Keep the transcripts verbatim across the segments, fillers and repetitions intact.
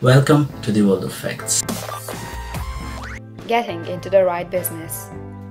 Welcome to the world of facts. Getting into the right business.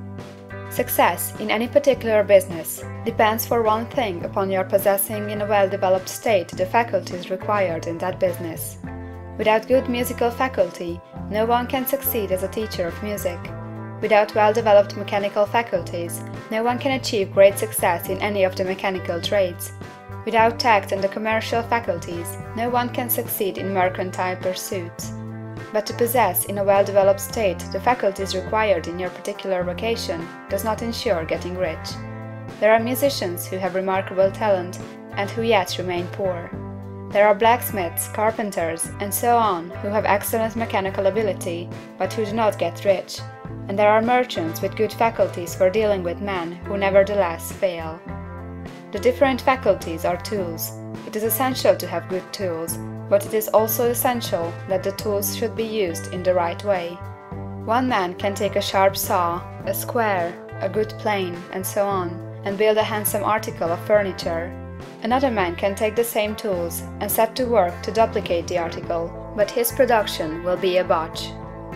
Success in any particular business depends for one thing upon your possessing in a well-developed state the faculties required in that business. Without good musical faculty, no one can succeed as a teacher of music. Without well-developed mechanical faculties, no one can achieve great success in any of the mechanical trades. Without tact and the commercial faculties, no one can succeed in mercantile pursuits. But to possess in a well-developed state the faculties required in your particular vocation does not ensure getting rich. There are musicians who have remarkable talent and who yet remain poor. There are blacksmiths, carpenters, and so on who have excellent mechanical ability but who do not get rich. And there are merchants with good faculties for dealing with men who nevertheless fail. The different faculties are tools. It is essential to have good tools, but it is also essential that the tools should be used in the right way. One man can take a sharp saw, a square, a good plane, and so on, and build a handsome article of furniture. Another man can take the same tools and set to work to duplicate the article, but his production will be a botch.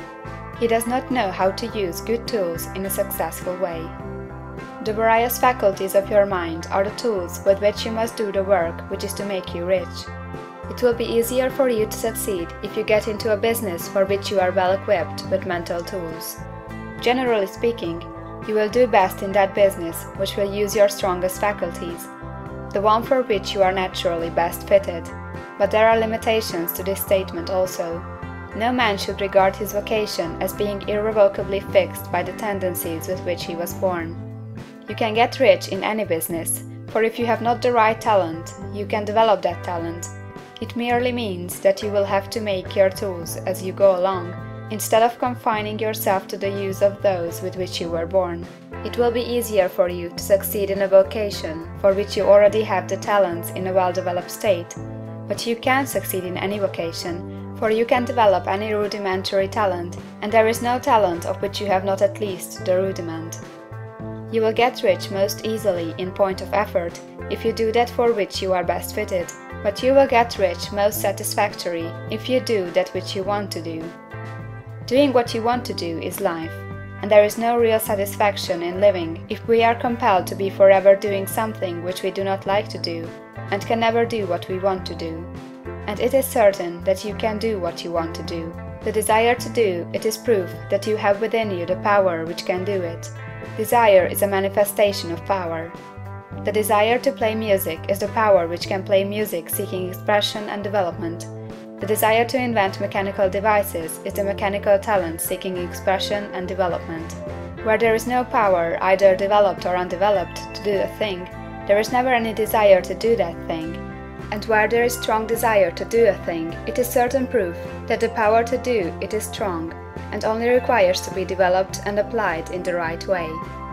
He does not know how to use good tools in a successful way. The various faculties of your mind are the tools with which you must do the work which is to make you rich. It will be easier for you to succeed if you get into a business for which you are well equipped with mental tools. Generally speaking, you will do best in that business which will use your strongest faculties, the one for which you are naturally best fitted. But there are limitations to this statement also. No man should regard his vocation as being irrevocably fixed by the tendencies with which he was born. You can get rich in any business, for if you have not the right talent, you can develop that talent. It merely means that you will have to make your tools as you go along, instead of confining yourself to the use of those with which you were born. It will be easier for you to succeed in a vocation for which you already have the talents in a well-developed state, but you can succeed in any vocation, for you can develop any rudimentary talent, and there is no talent of which you have not at least the rudiment. You will get rich most easily in point of effort if you do that for which you are best fitted, but you will get rich most satisfactory if you do that which you want to do. Doing what you want to do is life, and there is no real satisfaction in living if we are compelled to be forever doing something which we do not like to do, and can never do what we want to do. And it is certain that you can do what you want to do. The desire to do it is proof that you have within you the power which can do it. Desire is a manifestation of power. The desire to play music is the power which can play music seeking expression and development. The desire to invent mechanical devices is the mechanical talent seeking expression and development. Where there is no power, either developed or undeveloped, to do a thing, there is never any desire to do that thing. And where there is strong desire to do a thing, it is certain proof that the power to do it is strong, and only requires to be developed and applied in the right way.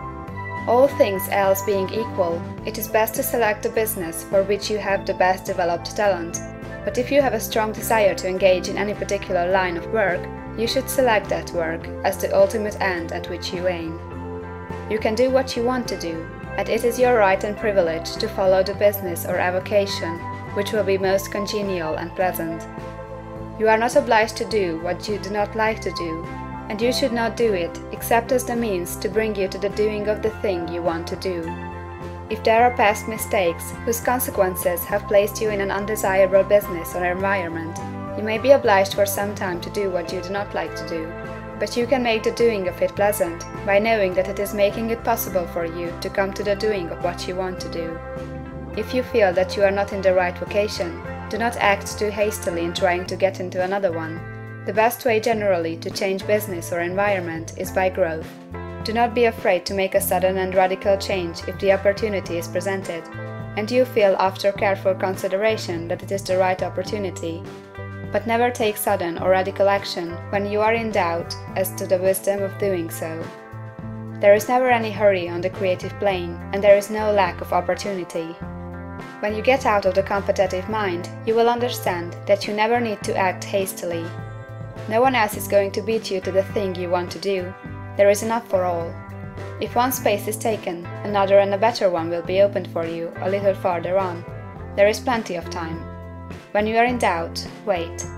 All things else being equal, it is best to select the business for which you have the best developed talent, but if you have a strong desire to engage in any particular line of work, you should select that work as the ultimate end at which you aim. You can do what you want to do, and it is your right and privilege to follow the business or avocation which will be most congenial and pleasant. You are not obliged to do what you do not like to do, and you should not do it except as the means to bring you to the doing of the thing you want to do. If there are past mistakes whose consequences have placed you in an undesirable business or environment, you may be obliged for some time to do what you do not like to do, but you can make the doing of it pleasant by knowing that it is making it possible for you to come to the doing of what you want to do. If you feel that you are not in the right vocation, do not act too hastily in trying to get into another one. The best way generally to change business or environment is by growth. Do not be afraid to make a sudden and radical change if the opportunity is presented, and you feel after careful consideration that it is the right opportunity. But never take sudden or radical action when you are in doubt as to the wisdom of doing so. There is never any hurry on the creative plane, and there is no lack of opportunity. When you get out of the competitive mind, you will understand that you never need to act hastily. No one else is going to beat you to the thing you want to do. There is enough for all. If one space is taken, another and a better one will be opened for you a little farther on. There is plenty of time. When you are in doubt, wait.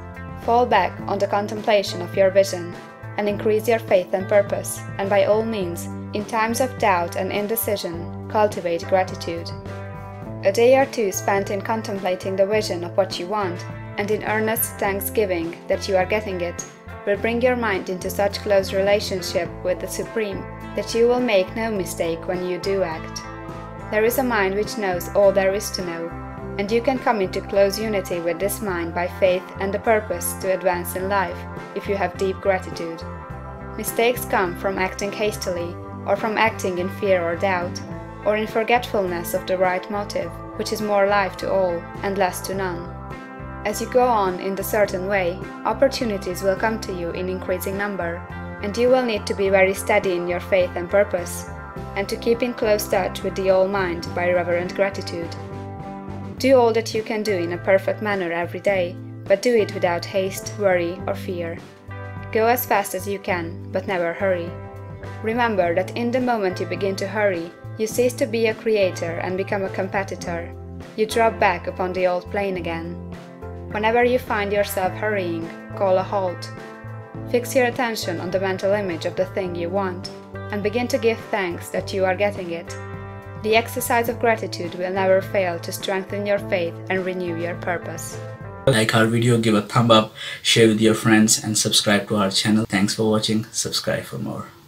Fall back on the contemplation of your vision, and increase your faith and purpose, and by all means, in times of doubt and indecision, cultivate gratitude. A day or two spent in contemplating the vision of what you want, and in earnest thanksgiving that you are getting it, will bring your mind into such close relationship with the Supreme that you will make no mistake when you do act. There is a mind which knows all there is to know, and you can come into close unity with this mind by faith and the purpose to advance in life, if you have deep gratitude. Mistakes come from acting hastily, or from acting in fear or doubt, or in forgetfulness of the right motive, which is more life to all, and less to none. As you go on in the certain way, opportunities will come to you in increasing number, and you will need to be very steady in your faith and purpose, and to keep in close touch with the All-Mind by reverent gratitude. Do all that you can do in a perfect manner every day, but do it without haste, worry, or fear. Go as fast as you can, but never hurry. Remember that in the moment you begin to hurry, you cease to be a creator and become a competitor. You drop back upon the old plane again. Whenever you find yourself hurrying, call a halt. Fix your attention on the mental image of the thing you want, and begin to give thanks that you are getting it. The exercise of gratitude will never fail to strengthen your faith and renew your purpose. Like our video, give a thumb up, share with your friends, and subscribe to our channel. Thanks for watching. Subscribe for more.